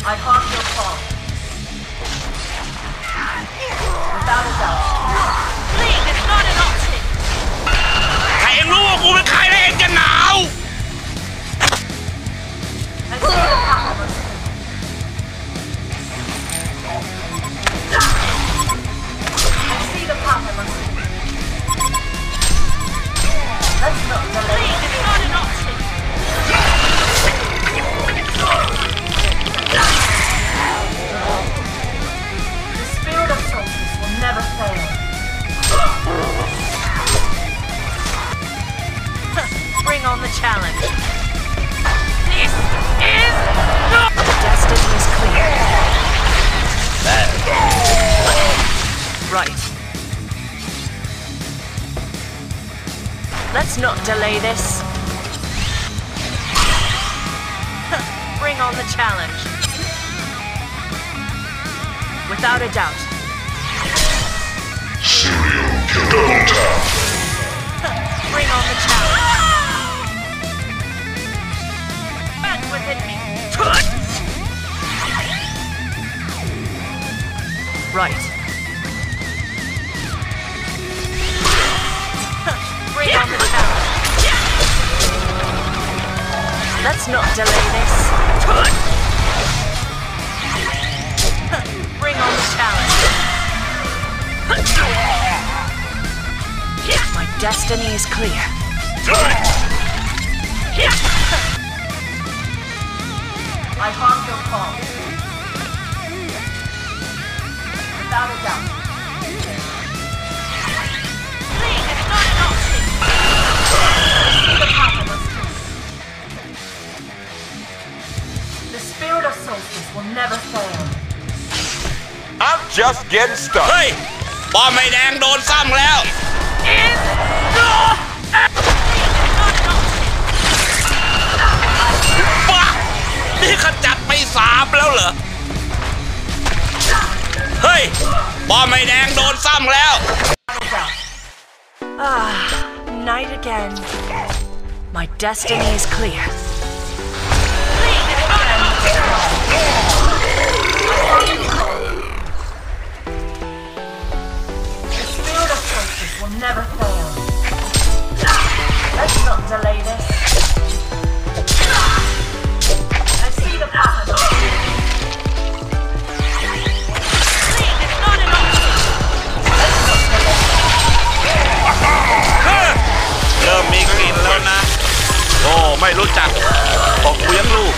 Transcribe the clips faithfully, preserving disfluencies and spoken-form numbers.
I harm your call. Without a doubt. Leave is not an option. ใครเองรู้ว่ากูเป็นใครแล้วเองจะหนาว I see the power of I see the power of Let's not delay. Leave is not an option. The spirit of solstice will never fail. Bring on the challenge. This is not. Destiny is clear. Right. Let's not delay this. Bring on the challenge. Without a doubt. Serial double tap. Bring on the challenge. Back within me. Right. Bring on the challenge. Let's not delay this. Bring on the challenge. My destiny is clear. I harm your call. Without a doubt. Leave is not an option. See the power of The spirit of solstice will never fail. I'm just getting started. เฮ้ยบอมไม่แดงโดนซ้ำแล้ว Is not an option. บ้านี่ขจัดไปสามแล้วเหรอ เฮ้ยบอมไม่แดงโดนซ้ำแล้ว Ah, night again. My destiny is clear. The spirit of solstice will never fail. Let's not delay this. I see the power of Leave is not an option. Let's not delay. เริ่มมีกลิ่นแล้วนะ โอ้ไม่รู้จักบอกกูยังลูก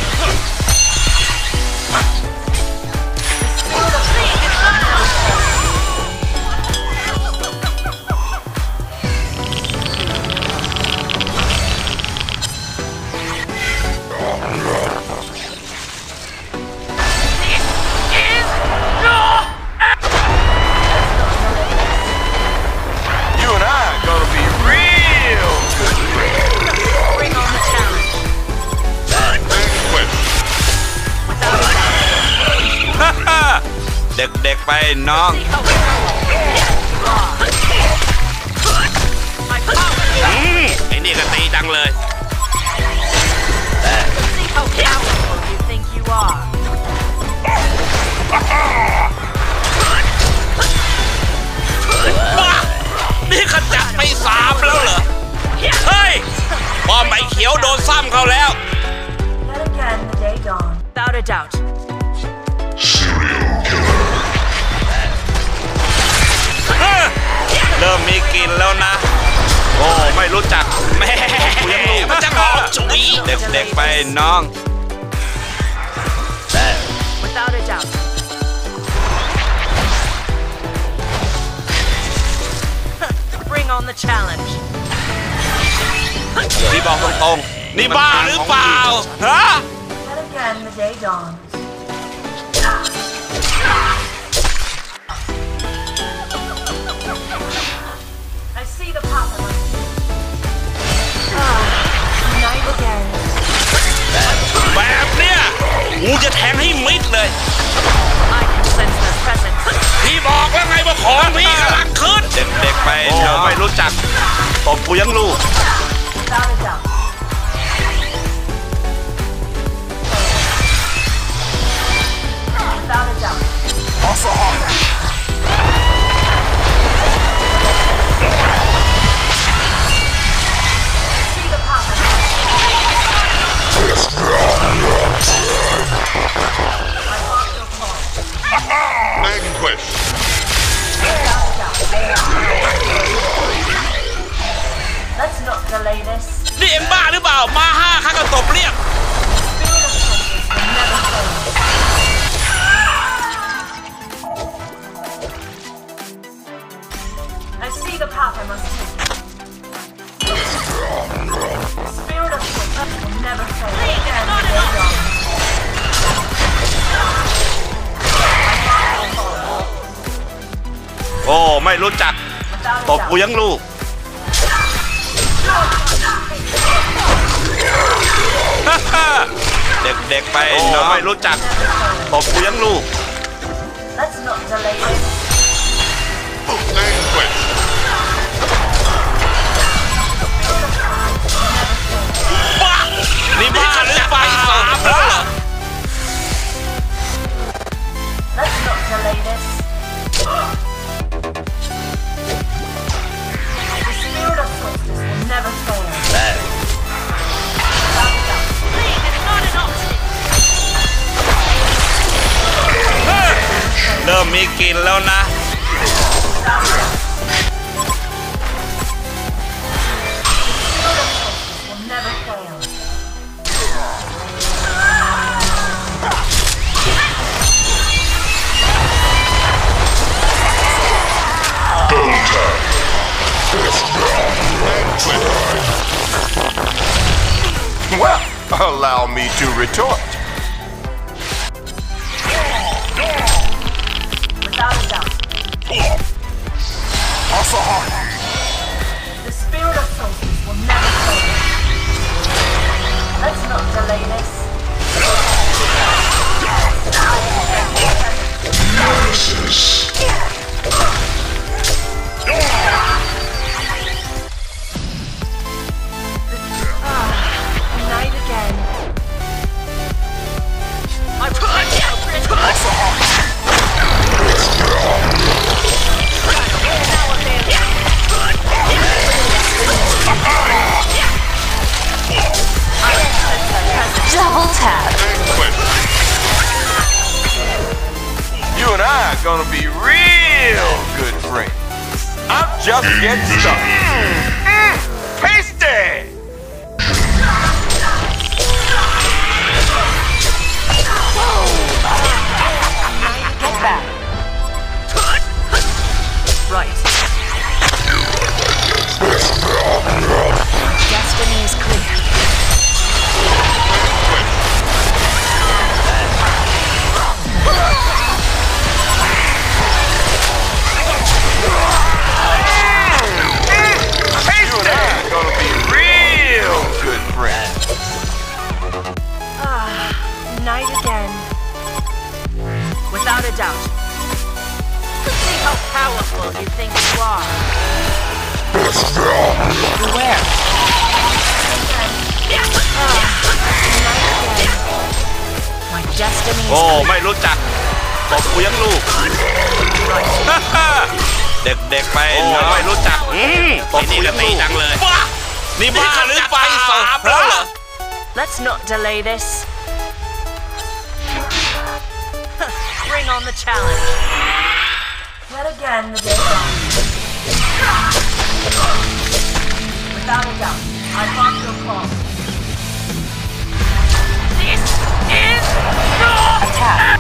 You and I are gonna be real good friends. Bring on the challenge. Without a doubt. เด็กๆไปน้อง See how My power. อืมไอ้นี่ก็ตีจังเลย See how powerful you think you are. บ้านี่ขจัดไปสามแล้วเหรอ เฮ้ยบอมไอ้เขียวโดนซ้ำเขาแล้ว Yet again, the day dawns. Without a doubt. Serial killer. เฮ้ยเริ่มมีกลิ่นแล้วนะ โอ้ไม่รู้จักแม่กูยังลูกมันจะหอมฉุยเด็กๆไปน้อง Without a doubt. Bring on the challenge. พี่บอกตรงๆนี่บ้าหรือเปล่าฮะ Yet again, the day dawns. I see the power of Ah, night again. แบบเนี้ยกูจะแทงให้มิดเลย I can sense their presence. พี่บอกแล้วไงว่าของพี่กำลังขึ้น เด็กๆไปโอ้ไม่รู้จักตบกูยังลูก Without a doubt. See the path ahead. I mark your course. Vanquish. Let's not delay this. นี่เอ็มบ้าหรือเปล่ามาห้าข้าก็ตบเรียบ Spirit of solstice will never fail. I see the path I must take. Spirit of solstice will never fail. And not they enough. are. I mark your course. โอ้ไม่รู้จัก Without a ตบกู doubt. ยังลูกฮ่าฮ่าเด็กๆไปน้องไม่รู้จักตบกูยังลูก Let's not delay this. Vanquish. บ้านี่บ้าหรือเปล่าสามแล้วเหรอ Let's not delay this. The spirit of solstice will never fail. Without a doubt. Leave is not an option. เริ่มมีกลิ่นแล้วนะ Without a doubt. The spirit of solstice will never fail. Double tap. Well, allow me to retort. Without a doubt. The spirit of solstice will never fail. Let's not delay this. Nemesis. Night again. I will Double tap. Vanquish. You and I are gonna be real good friends. I'm just getting started. Mm, tasty! Get back. Right. Destiny is clear. You and I are gonna be real good friends. Night again. Without a doubt. Let's see how powerful you think you are. Beware. My destiny โอ้ is ไม่รู้จักตบกูยังลูกฮ่าฮ่าเด็กๆไปน้องไม่รู้จักอืมตบกูยังลูกจังเลยบ้านี่บ้าหรือเปล่าสามแล้วเหรอ Let's not delay this. Bring on the challenge. Yet again, the day dawns. Without a doubt, I mark your call. This is your Attack.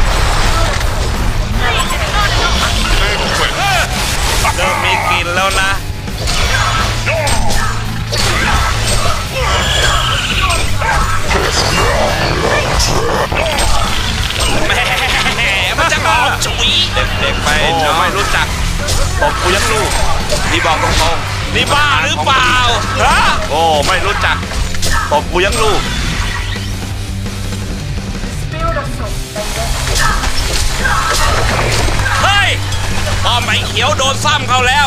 lead is not an option. Vanquish. เริ่มมีกลิ่นแล้วนะแหมมันจะหอมฉุยเด็กๆไปน้องไม่รู้จักตบกูยังลูกนี่บอกตรงๆนี่บ้าหรือเปล่าฮะโอ้ไม่รู้จักตบกูยังลูก Spirit of solstice. เฮ้ยป้อมไอ้เขียวโดนซ้ำเขาแล้ว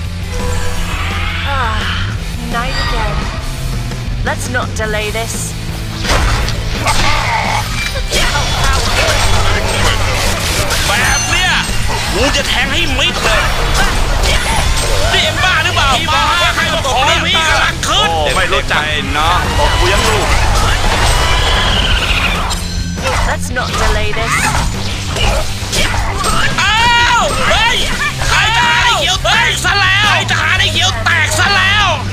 Ah, night again. Let's not delay this. แบบเนี้ยกูจะแทงให้มิดเลยนี่เอ็มบ้าหรือเปล่ามาใครมาตบเรื่องนี้กำลังขึ้นโอ้ไม่รู้จักเนาะตบกูยังลูก Let's not delay this. อ้าวเฮ้ยใครจะหาได้เขียวแตกซะแล้วใครจะหาได้เขียวแตกซะแล้ว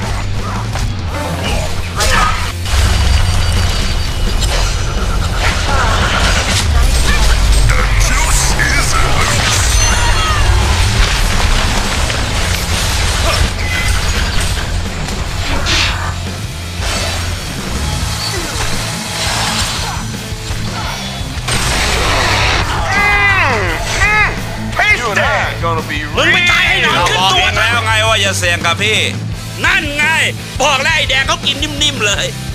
You and I are gonna be มึง real ไม่ตายให้หนอนขึ้นตัว good แล้วไงว่าอย่าเสี่ยงกับพี่ นั่นไงบอกแล้วไอ้แดงเขากินนิ่มๆเลย